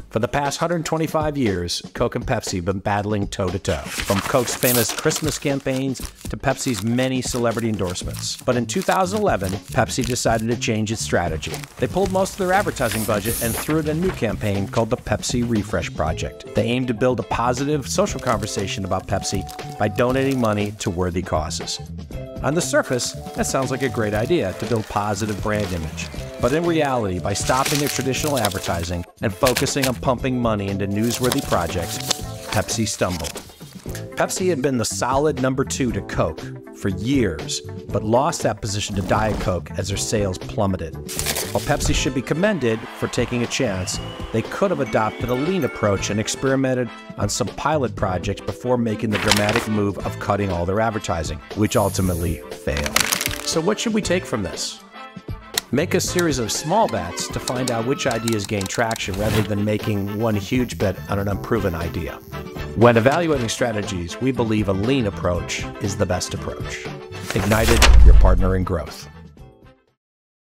For the past 125 years, Coke and Pepsi have been battling toe-to-toe, from Coke's famous Christmas campaigns to Pepsi's many celebrity endorsements. But in 2011, Pepsi decided to change its strategy. They pulled most of their advertising budget and threw in a new campaign called the Pepsi Refresh Project. They aimed to build a positive social conversation about Pepsi by donating money to worthy causes. On the surface, that sounds like a great idea to build positive brand image. But in reality, by stopping their traditional advertising and focusing on pumping money into newsworthy projects, Pepsi stumbled. Pepsi had been the solid number 2 to Coke for years, but lost that position to Diet Coke as their sales plummeted. While Pepsi should be commended for taking a chance, they could have adopted a lean approach and experimented on some pilot projects before making the dramatic move of cutting all their advertising, which ultimately failed. So what should we take from this? Make a series of small bets to find out which ideas gain traction rather than making one huge bet on an unproven idea. When evaluating strategies, we believe a lean approach is the best approach. Ignited, your partner in growth.